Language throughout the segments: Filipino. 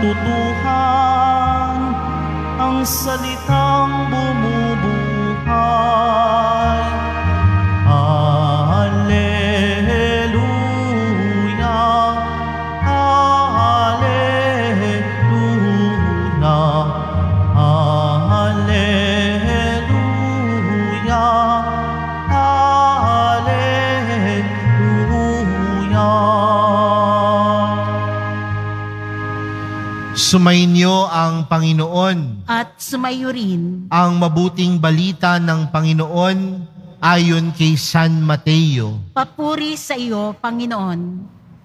katotohan, ang salitang bumubuhay. Alleluia, Alleluia, Alleluia, Alleluia. Sumainyo ang Panginoon. At sumayo rin Ang mabuting balita ng Panginoon ayon kay San Mateo. papuri sa iyo, Panginoon.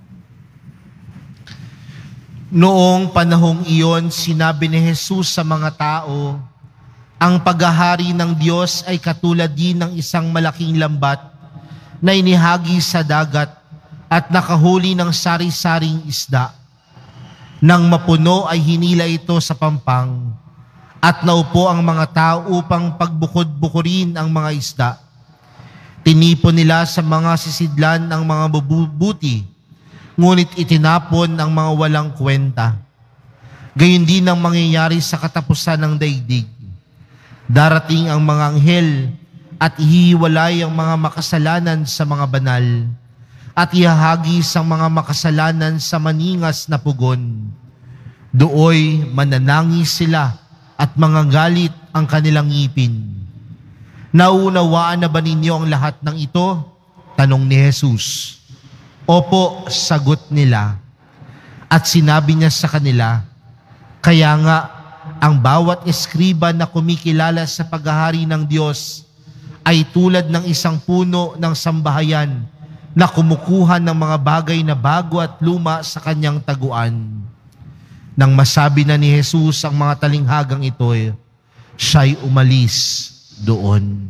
Noong panahong iyon, sinabi ni Jesus sa mga tao, ang paghahari ng Diyos ay katulad din ng isang malaking lambat na inihagi sa dagat at nakahuli ng sari-saring isda. Nang mapuno ay hinila ito sa pampang at naupo ang mga tao upang pagbukod-bukurin ang mga isda. Tinipon nila sa mga sisidlan ang mga mabubuti, ngunit itinapon ang mga walang kwenta. Gayon din ang mangyayari sa katapusan ng daigdig. Darating ang mga anghel at ihiwalay ang mga makasalanan sa mga banal at ihahagis ang mga makasalanan sa maningas na pugon. Dooy mananangis sila at galit ang kanilang ngipin. Nauunawaan na ba ninyo ang lahat ng ito? Tanong ni Jesus. Opo, sagot nila. At sinabi niya sa kanila, kaya nga, ang bawat eskriba na kumikilala sa paghahari ng Diyos ay tulad ng isang puno ng sambahayan na kumukuha ng mga bagay na bago at luma sa kanyang taguan. Nang masabi na ni Jesus ang mga talinghagang ito, siya'y umalis doon.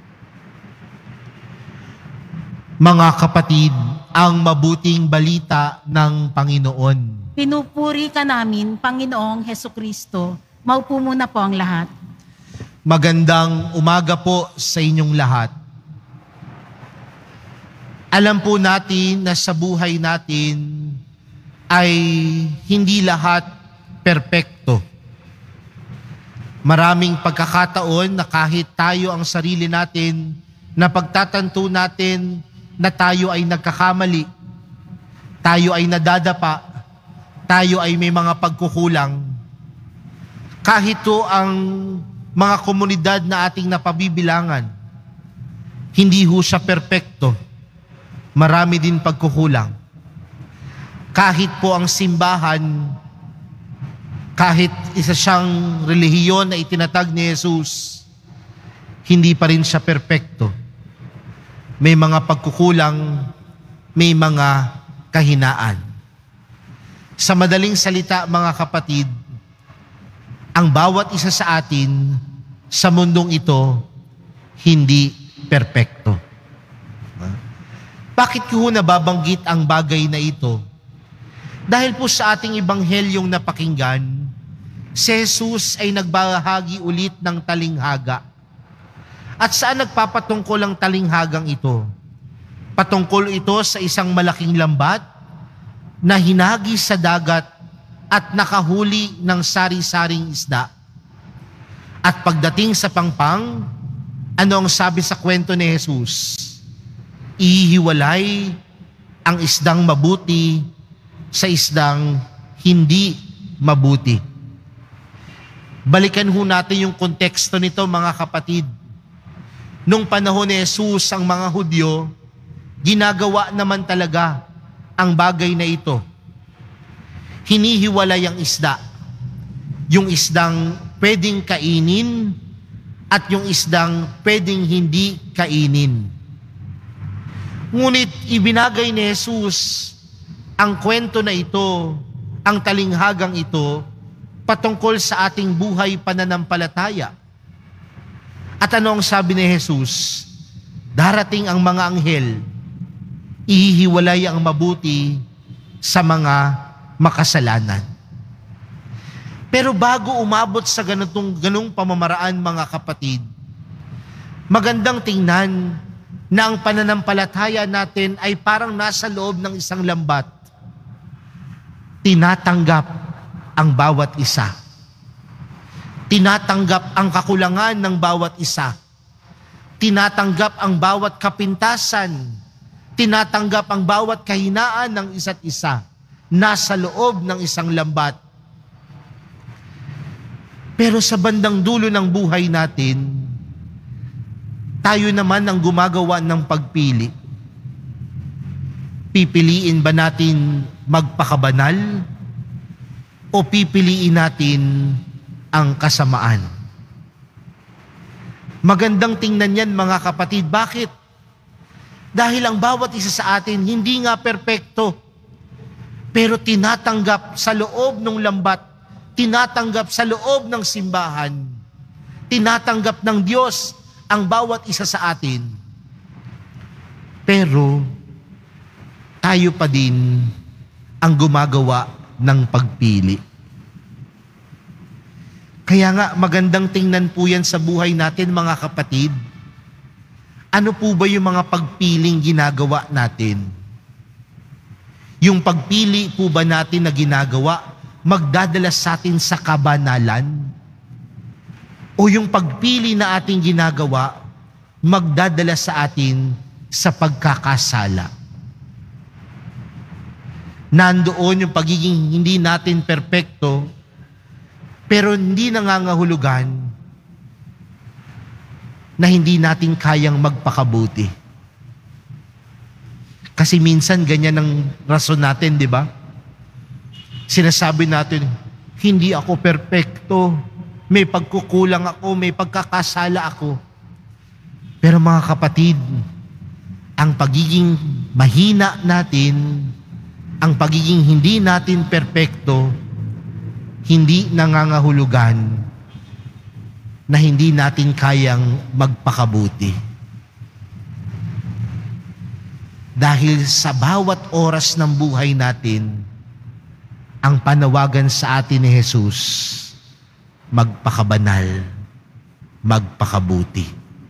Mga kapatid, ang mabuting balita ng Panginoon. Pinupuri ka namin, Panginoong Hesukristo. Maupo muna po ang lahat. Magandang umaga po sa inyong lahat. Alam po natin na sa buhay natin ay hindi lahat perpekto. Maraming pagkakataon na kahit tayo ang sarili natin, na pagtatanto natin na tayo ay nagkakamali, tayo ay nadadapa, tayo ay may mga pagkukulang. Kahit to ang mga komunidad na ating napabibilangan, hindi ho siya perpekto. Marami din pagkukulang. Kahit po ang simbahan, kahit isa siyang relihiyon na itinatag ni Jesus, hindi pa rin siya perpekto. May mga pagkukulang, may mga kahinaan. Sa madaling salita, mga kapatid, ang bawat isa sa atin sa mundong ito, hindi perpekto. Bakit ko nababanggit ang bagay na ito? Dahil po sa ating ibanghelyong napakinggan, si Jesus ay nagbahagi ulit ng talinghaga. At saan nagpapatungkol ang talinghagang ito? Patungkol ito sa isang malaking lambat na hinagi sa dagat at nakahuli ng sari-saring isda. At pagdating sa pangpang, ano ang sabi sa kwento ni Jesus? Ihiwalay ang isdang mabuti sa isdang hindi mabuti. Balikan ho natin yung konteksto nito, mga kapatid. Nung panahon ni Jesus, ang mga Hudyo, ginagawa naman talaga ang bagay na ito. Hinihiwalay ang isda. Yung isdang pwedeng kainin at yung isdang pwedeng hindi kainin. Ngunit ibinagay ni Jesus ang kwento na ito, ang talinghagang ito, patungkol sa ating buhay pananampalataya. At ano ang sabi ni Jesus? Darating ang mga anghel, ihihiwalay ang mabuti sa mga makasalanan. Pero bago umabot sa ganung pamamaraan, mga kapatid, magandang tingnan na ang pananampalataya natin ay parang nasa loob ng isang lambat. Tinatanggap ang bawat isa. Tinatanggap ang kakulangan ng bawat isa. Tinatanggap ang bawat kapintasan. Tinatanggap ang bawat kahinaan ng isa't isa. Nasa loob ng isang lambat. Pero sa bandang dulo ng buhay natin, tayo naman ang gumagawa ng pagpili. Pipiliin ba natin magpakabanal o pipiliin natin ang kasamaan? Magandang tingnan yan mga kapatid. Bakit? Dahil ang bawat isa sa atin hindi nga perpekto, pero tinatanggap sa loob ng lambat, tinatanggap sa loob ng simbahan, tinatanggap ng Diyos ang bawat isa sa atin. Pero tayo pa din ang gumagawa ng pagpili. Kaya nga magandang tingnan po yan sa buhay natin mga kapatid. Ano po ba yung mga pagpiling ginagawa natin? Yung pagpili po ba natin na ginagawa magdadala sa atin sa kabanalan? O yung pagpili na ating ginagawa magdadala sa atin sa pagkakasala? Nandoon yung pagiging hindi natin perpekto, pero hindi nangangahulugan na hindi natin kayang magpakabuti. Kasi minsan ganyan ang rason natin, di ba? Sinasabi natin, hindi ako perpekto, may pagkukulang ako, may pagkakasala ako. Pero mga kapatid, ang pagiging mahina natin, ang pagiging hindi natin perpekto, hindi nangangahulugan na hindi natin kayang magpakabuti. Dahil sa bawat oras ng buhay natin, ang panawagan sa atin ni Jesus, magpakabanal, magpakabuti.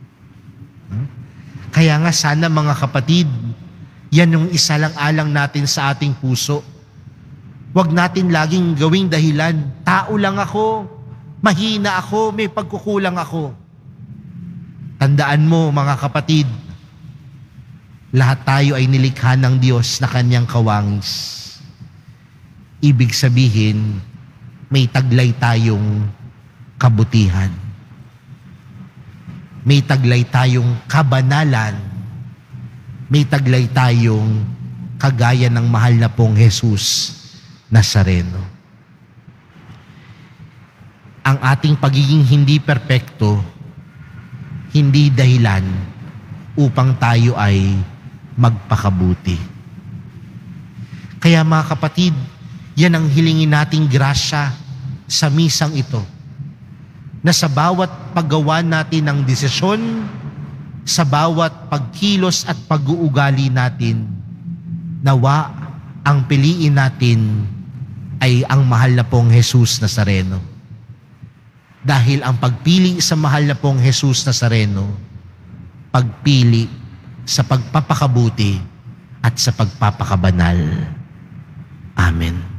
Kaya nga sana mga kapatid, yan yung isa lang alang natin sa ating puso. Huwag natin laging gawing dahilan, tao lang ako, mahina ako, may pagkukulang ako. Tandaan mo mga kapatid, lahat tayo ay nilikha ng Diyos na kanyang kawangis. Ibig sabihin, may taglay tayong kabutihan. May taglay tayong kabanalan. May taglay tayong kagaya ng mahal na pong Jesus Nazareno. Ang ating pagiging hindi perpekto, hindi dahilan upang tayo ay magpakabuti. Kaya mga kapatid, yan ang hilingin nating grasya sa misang ito, na sa bawat paggawa natin ng desisyon, sa bawat pagkilos at pag-uugali natin, nawa ang piliin natin ay ang mahal na pong Jesus Nazareno. Dahil ang pagpili sa mahal na pong Jesus Nazareno, pagpili sa pagpapakabuti at sa pagpapakabanal. Amen.